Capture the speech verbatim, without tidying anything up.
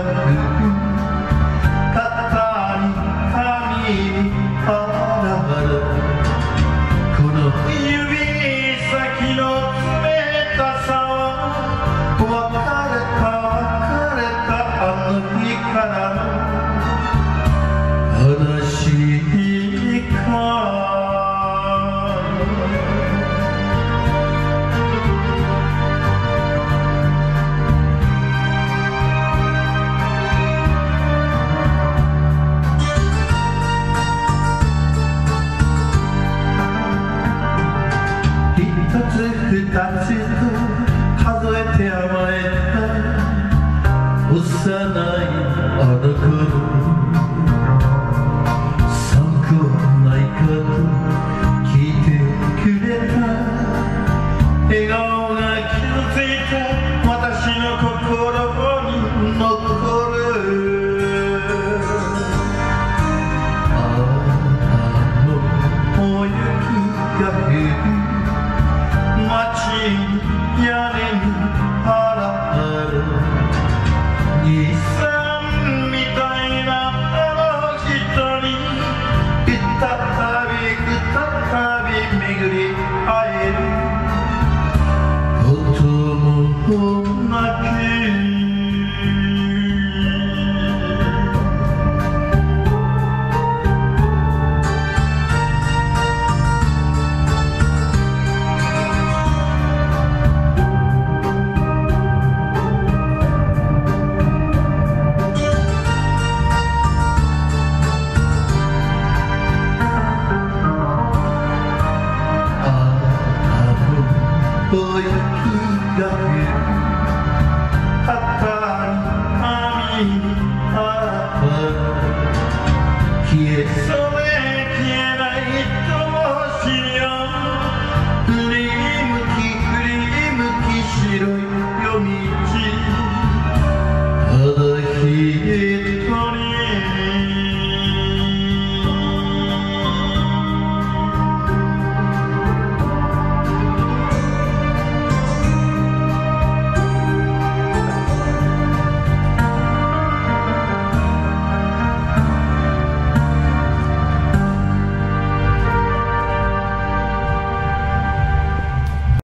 肩に髪にあらばらこの指先の冷たさは別れた別れたあの日からの話か一つ二つと数えて甘えた幼いあの頃寒くないかと聞いてくれた笑顔が傷ついた私の心に残るあの大雪が降る屋根にあらある兄さんみたいなあの人に再び再び巡り会えることもなく大雪が降る